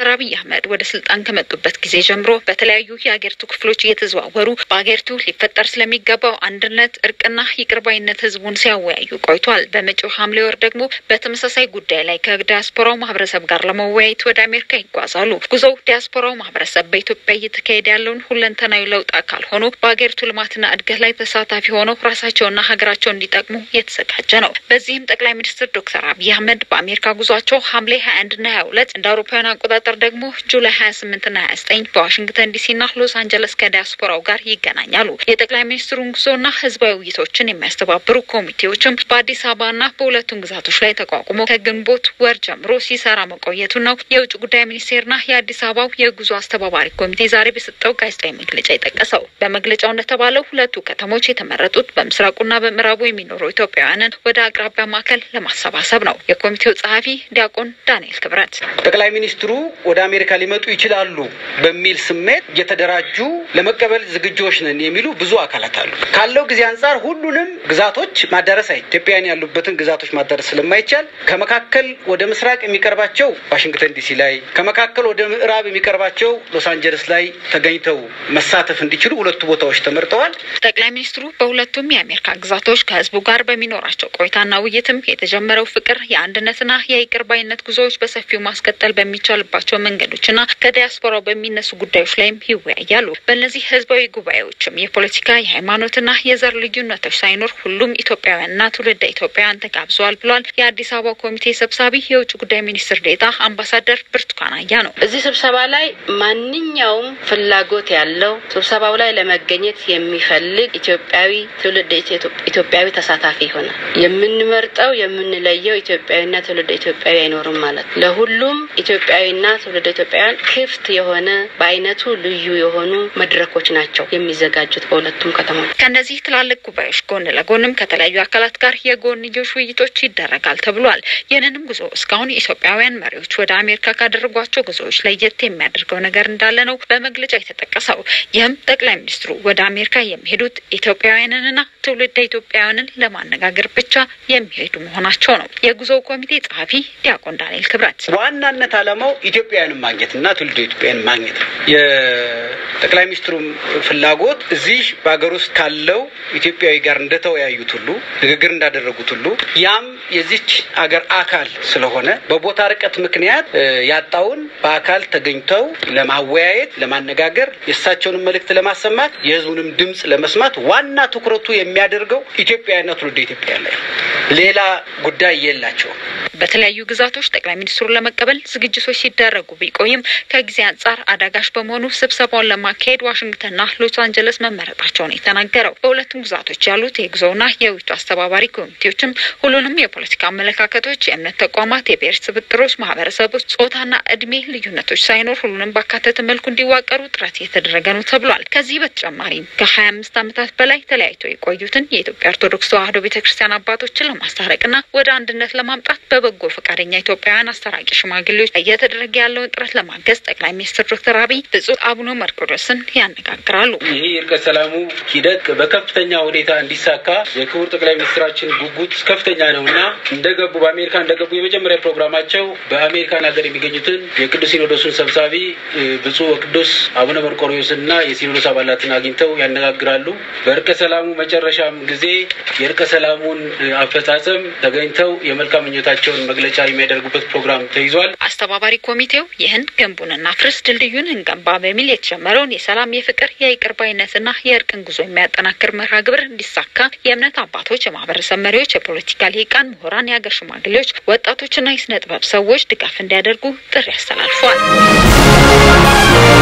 አብይ አህመድ ወደ ስልጣን ከመጡበት ጊዜ ጀምሮ በተለያዩ የሀገሪቱ ክፍሎች እየተዘዋወሩ በሀገሪቱ ሊፈጠር ስለሚገባው አንድነት እርቅና ይቅርባይነት ህዝቡን ሲያወያዩ ቆይቷል። በመጪው ሐምሌ ወር ደግሞ በተመሳሳይ ጉዳይ ላይ ከዲያስፖራው ማህበረሰብ ጋር ለመወያየት ወደ አሜሪካ ይጓዛሉ። ጉዞው ዲያስፖራው ማህበረሰብ በኢትዮጵያ እየተካሄደ ያለውን ሁለንተናዊ ለውጥ አካል ሆኖ በሀገሪቱ ልማትና እድገት ላይ ተሳታፊ ሆነው ራሳቸውና ሀገራቸውን እንዲጠቅሙ የተዘጋጀ ነው። በዚህም ጠቅላይ ሚኒስትር ዶክተር አብይ አህመድ በአሜሪካ ጉዟቸው ሐምሌ 21 እና 22 እንደ አውሮፓውያን አቆጣጠር ደግሞ ጁላይ 28 እና 29 በዋሽንግተን ዲሲና ሎስ አንጀለስ ከዲያስፖራው ጋር ይገናኛሉ። የጠቅላይ ሚኒስትሩን ጉዞና ህዝባዊ ውይይቶችን የሚያስተባብሩ ኮሚቴዎችም በአዲስ አበባና በሁለቱም ግዛቶች ላይ ተቋቁሞ ከግንቦት ወር ጀምሮ ሲሰራ መቆየቱ ነው የውጭ ጉዳይ ሚኒስቴርና የአዲስ አበባው የጉዞ አስተባባሪ ኮሚቴ ዛሬ በሰጠው ጋዜጣዊ መግለጫ የጠቀሰው። በመግለጫው እንደተባለው ሁለቱ ከተሞች የተመረጡት በምስራቁና በምዕራቡ የሚኖሩ ኢትዮጵያውያንን ወደ አቅራቢያ ማዕከል ለማሰባሰብ ነው። የኮሚቴው ጸሐፊ ዲያቆን ዳንኤል ክብረት ጠቅላይ ሚኒስትሩ ወደ አሜሪካ ሊመጡ ይችላሉ በሚል ስሜት እየተደራጁ ለመቀበል ዝግጆች ነን የሚሉ ብዙ አካላት አሉ። ካለው ጊዜ አንፃር ሁሉንም ግዛቶች ማዳረስ ኢትዮጵያውያን ያሉበትን ግዛቶች ማዳረስ ስለማይቻል ከመካከል ወደ ምስራቅ የሚቀርባቸው ዋሽንግተን ዲሲ ላይ ከመካከል ወደ ምዕራብ የሚቀርባቸው ሎስ አንጀለስ ላይ ተገኝተው መሳተፍ እንዲችሉ ሁለቱ ቦታዎች ተመርጠዋል። ጠቅላይ ሚኒስትሩ በሁለቱም የአሜሪካ ግዛቶች ከህዝቡ ጋር በሚኖራቸው ቆይታና ውይይትም የተጀመረው ፍቅር የአንድነትና የይቅርባይነት ጉዞዎች በሰፊው ማስቀጠል በሚቻልባቸው መንገዶችና ከዲያስፖራው በሚነሱ ጉዳዮች ላይም ይወያያሉ። በእነዚህ ህዝባዊ ጉባኤዎችም የፖለቲካ የሃይማኖትና የዘር ልዩነቶች ሳይኖር ሁሉም ኢትዮጵያውያንና ትውልደ ኢትዮጵያውያን ተጋብዘዋል ብሏል። የአዲስ አበባ ኮሚቴ ሰብሳቢ የውጭ ጉዳይ ሚኒስትር ዴኤታ አምባሳደር ብርቱካን አያ ነው። እዚህ ስብሰባ ላይ ማንኛውም ፍላጎት ያለው ስብሰባው ላይ ለመገኘት የሚፈልግ ኢትዮጵያዊ ትውልደ ኢትዮጵያዊ ተሳታፊ ይሆናል። የምንመርጠው የምንለየው ኢትዮጵያዊና ትውልደ ኢትዮጵያዊ አይኖርም ማለት ለሁሉም ኢትዮጵያዊና ትውልደ ኢትዮጵያውያን ክፍት የሆነ በአይነቱ ልዩ የሆኑ መድረኮች ናቸው የሚዘጋጁት በሁለቱም ከተሞች። ከነዚህ ትላልቅ ጉባኤዎች ጎን ለጎንም ከተለያዩ አካላት ጋር የጎንዮሽ ውይይቶች ይደረጋል ተብሏል። የነንም ጉዞ እስካሁን ኢትዮጵያውያን መሪዎች ወደ አሜሪካ ካደረጓቸው ጉዞዎች ለየት የሚያደርገው ነገር እንዳለ ነው በመግለጫ የተጠቀሰው። ይህም ጠቅላይ ሚኒስትሩ ወደ አሜሪካ የሚሄዱት ኢትዮጵያውያንንና ትውልደ ኢትዮጵያውያንን ለማነጋገር ብቻ የሚሄዱ መሆናቸው ነው። የጉዞ ኮሚቴ ጸሐፊ ዲያቆን ዳንኤል ክብረት ዋናነት ዓላማው ኢትዮጵያውያንን ማግኘትና ትውልደ ኢትዮጵያውያንን ማግኘት የጠቅላይ ሚኒስትሩ ፍላጎት እዚህ በአገር ውስጥ ካለው ኢትዮጵያዊ ጋር እንደተወያዩት ሁሉ ንግግር እንዳደረጉት ሁሉ ያም የዚች አገር አካል ስለሆነ በቦታ ርቀት ምክንያት ያጣውን በአካል ተገኝተው ለማወያየት ለማነጋገር የእሳቸውን መልእክት ለማሰማት የህዝቡንም ድምጽ ለመስማት ዋና ትኩረቱ የሚያደርገው ኢትዮጵያውያንና ትውልደ ኢትዮጵያውያን ላይ ሌላ ጉዳይ የላቸውም። በተለያዩ ግዛቶች ጠቅላይ ሚኒስትሩን ለመቀበል ዝግጅቶች ሲደረጉ ቢቆይም ከጊዜ አንፃር አዳጋሽ በመሆኑ ስብሰባውን ለማካሄድ ዋሽንግተንና ሎስ አንጀለስ መመረጣቸውን የተናገረው በሁለቱም ግዛቶች ያሉት የጉዞውና የውይይቱ አስተባባሪ ኮሚቴዎችም ሁሉንም የፖለቲካ አመለካከቶች፣ የእምነት ተቋማት፣ የብሔር ስብጥሮች፣ ማህበረሰቦች፣ ጾታና እድሜ ልዩነቶች ሳይኖር ሁሉንም ባካተተ መልኩ እንዲዋቀሩ ጥረት እየተደረገ ነው ተብሏል። ከዚህ በተጨማሪም ከ25 ዓመታት በላይ ተለያይተው የቆዩትን የኢትዮጵያ ኦርቶዶክስ ተዋሕዶ ቤተክርስቲያን አባቶችን ለማስታረቅና ወደ አንድነት ለማምጣት በበጎ ፈቃደኛ ኢትዮጵያውያን አስታራቂ ሽማግሌዎች እየተደረገ ያለውን ጥረት ለማገዝ ጠቅላይ ሚኒስትር ዶክተር አብይ ብፁዕ አቡነ መርቆሬዎስን ያነጋግራሉ። ይህ የእርቀ ሰላሙ ሂደት በከፍተኛ ሁኔታ እንዲሳካ የክቡር ጠቅላይ ሚኒስትራችን ጉጉት ከፍተኛ ነውና እንደገቡ በአሜሪካ እንደገቡ የመጀመሪያ ፕሮግራማቸው በአሜሪካን ሀገር የሚገኙትን የቅዱስ ሲኖዶስን ሰብሳቢ ብፁዕ ወቅዱስ አቡነ መርቆሬዎስና የሲኖዶስ አባላትን አግኝተው ያነጋግራሉ። በእርቀ ሰላሙ መጨረሻም ጊዜ የእርቀ ሰላሙን አፈጻጸም ተገኝተው የመልካም ምኞታቸውን መግለጫ የሚያደርጉበት ፕሮግራም ተይዟል። አስተባባሪ ኮሚቴው ይህን ገንቡንና ፍርስ ድልድዩን እንገንባ በሚል የተጀመረውን የሰላም የፍቅር የይቅርባይነትና የእርቅን ጉዞ የሚያጠናክር መርሃ ግብር እንዲሳካ የእምነት አባቶች፣ የማህበረሰብ መሪዎች፣ የፖለቲካ ሊቃን፣ ምሁራን፣ የሀገር ሽማግሌዎች፣ ወጣቶችና የስነ ጥበብ ሰዎች ድጋፍ እንዲያደርጉ ጥሪ አስተላልፈዋል።